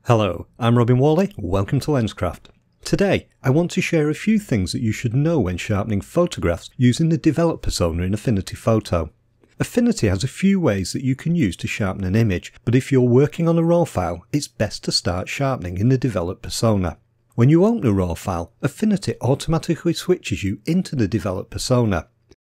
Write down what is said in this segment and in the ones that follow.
Hello, I'm Whalley, welcome to Lenscraft. Today, I want to share a few things that you should know when sharpening photographs using the Develop Persona in Affinity Photo. Affinity has a few ways that you can use to sharpen an image, but if you're working on a RAW file, it's best to start sharpening in the Develop Persona. When you open a RAW file, Affinity automatically switches you into the Develop Persona.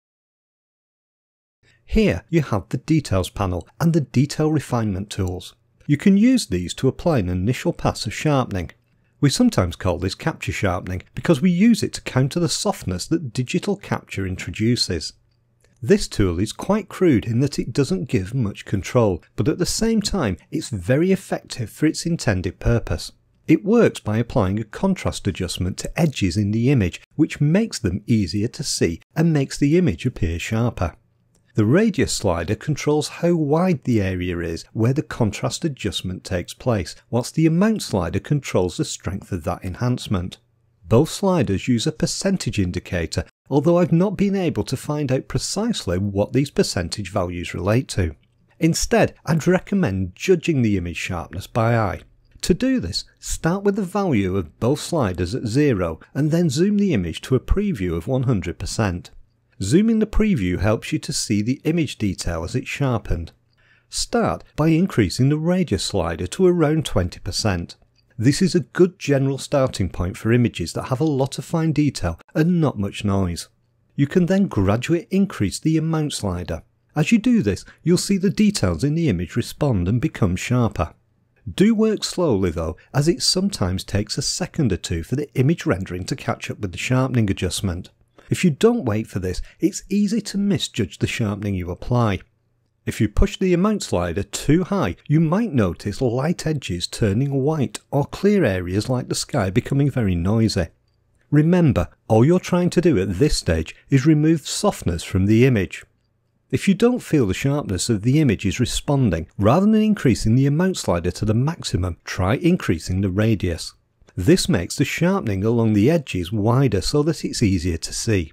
Here you have the Details panel and the Detail Refinement tools. You can use these to apply an initial pass of sharpening. We sometimes call this capture sharpening because we use it to counter the softness that digital capture introduces. This tool is quite crude in that it doesn't give much control, but at the same time it's very effective for its intended purpose. It works by applying a contrast adjustment to edges in the image, which makes them easier to see and makes the image appear sharper. The radius slider controls how wide the area is where the contrast adjustment takes place, whilst the amount slider controls the strength of that enhancement. Both sliders use a percentage indicator, although I've not been able to find out precisely what these percentage values relate to. Instead, I'd recommend judging the image sharpness by eye. To do this, start with the value of both sliders at 0 and then zoom the image to a preview of 100%. Zooming the preview helps you to see the image detail as it's sharpened. Start by increasing the radius slider to around 20%. This is a good general starting point for images that have a lot of fine detail and not much noise. You can then gradually increase the amount slider. As you do this, you'll see the details in the image respond and become sharper. Do work slowly though, as it sometimes takes a second or two for the image rendering to catch up with the sharpening adjustment. If you don't wait for this, it's easy to misjudge the sharpening you apply. If you push the amount slider too high, you might notice light edges turning white or clear areas like the sky becoming very noisy. Remember, all you're trying to do at this stage is remove softness from the image. If you don't feel the sharpness of the image is responding, rather than increasing the amount slider to the maximum, try increasing the radius. This makes the sharpening along the edges wider so that it's easier to see.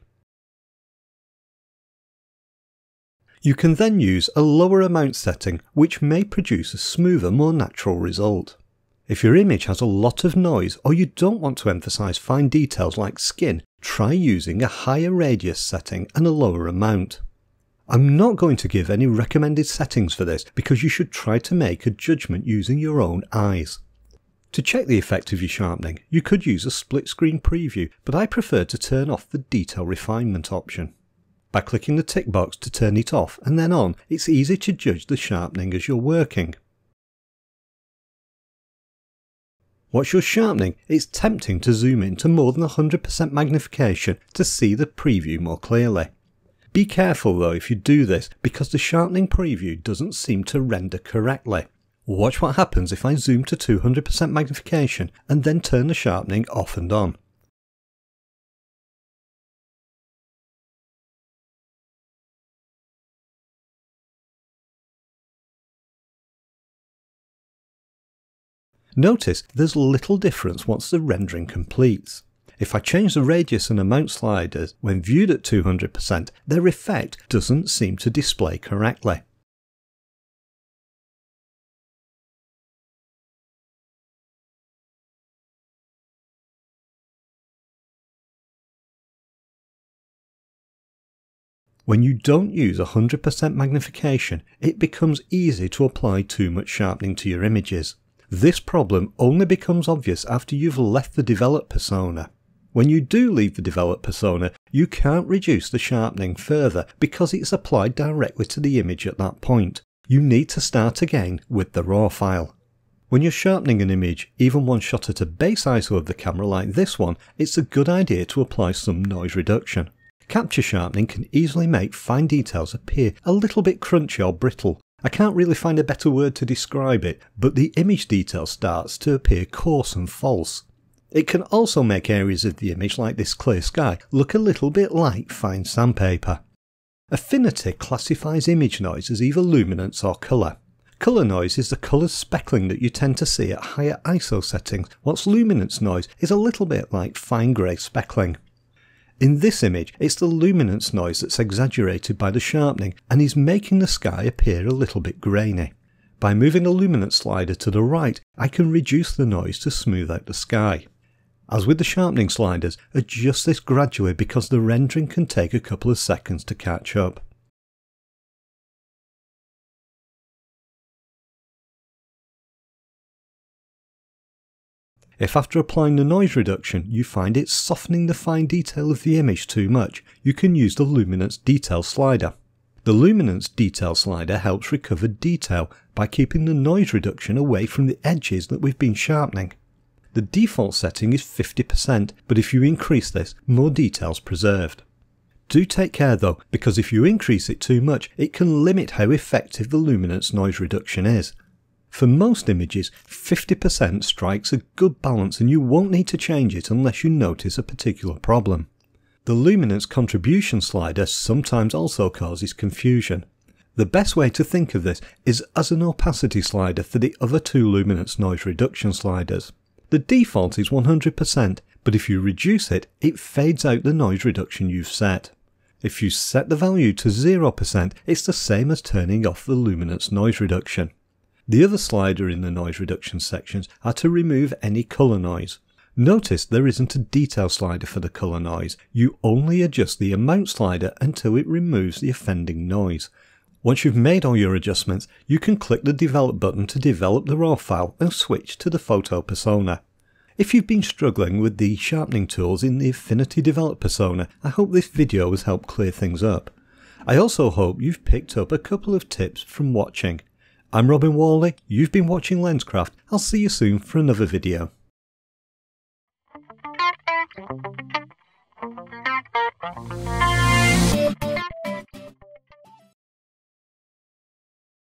You can then use a lower amount setting, which may produce a smoother, more natural result. If your image has a lot of noise or you don't want to emphasize fine details like skin, try using a higher radius setting and a lower amount. I'm not going to give any recommended settings for this because you should try to make a judgment using your own eyes. To check the effect of your sharpening, you could use a split screen preview, but I prefer to turn off the detail refinement option. By clicking the tick box to turn it off and then on, it's easy to judge the sharpening as you're working. Once you're sharpening, it's tempting to zoom in to more than 100% magnification to see the preview more clearly. Be careful though if you do this, because the sharpening preview doesn't seem to render correctly. Watch what happens if I zoom to 200% magnification and then turn the sharpening off and on. Notice there's little difference once the rendering completes. If I change the radius and amount sliders when viewed at 200%, their effect doesn't seem to display correctly. When you don't use 100% magnification, it becomes easy to apply too much sharpening to your images. This problem only becomes obvious after you've left the Develop Persona. When you do leave the Develop Persona, you can't reduce the sharpening further because it's applied directly to the image at that point. You need to start again with the RAW file. When you're sharpening an image, even one shot at a base ISO of the camera like this one, it's a good idea to apply some noise reduction. Capture sharpening can easily make fine details appear a little bit crunchy or brittle. I can't really find a better word to describe it, but the image detail starts to appear coarse and false. It can also make areas of the image like this clear sky look a little bit like fine sandpaper. Affinity classifies image noise as either luminance or colour. Colour noise is the coloured speckling that you tend to see at higher ISO settings, whilst luminance noise is a little bit like fine grey speckling. In this image, it's the luminance noise that's exaggerated by the sharpening and is making the sky appear a little bit grainy. By moving the luminance slider to the right, I can reduce the noise to smooth out the sky. As with the sharpening sliders, adjust this gradually because the rendering can take a couple of seconds to catch up. If after applying the noise reduction you find it softening the fine detail of the image too much, you can use the luminance detail slider. The luminance detail slider helps recover detail by keeping the noise reduction away from the edges that we've been sharpening. The default setting is 50%, but if you increase this, more detail's preserved. Do take care though, because if you increase it too much, it can limit how effective the luminance noise reduction is. For most images, 50% strikes a good balance and you won't need to change it unless you notice a particular problem. The luminance contribution slider sometimes also causes confusion. The best way to think of this is as an opacity slider for the other two luminance noise reduction sliders. The default is 100%, but if you reduce it, it fades out the noise reduction you've set. If you set the value to 0%, it's the same as turning off the luminance noise reduction. The other slider in the noise reduction sections are to remove any colour noise. Notice there isn't a detail slider for the colour noise, you only adjust the amount slider until it removes the offending noise. Once you've made all your adjustments, you can click the Develop button to develop the raw file and switch to the photo persona. If you've been struggling with the sharpening tools in the Affinity Develop Persona, I hope this video has helped clear things up. I also hope you've picked up a couple of tips from watching. I'm Whalley, you've been watching Lenscraft. I'll see you soon for another video.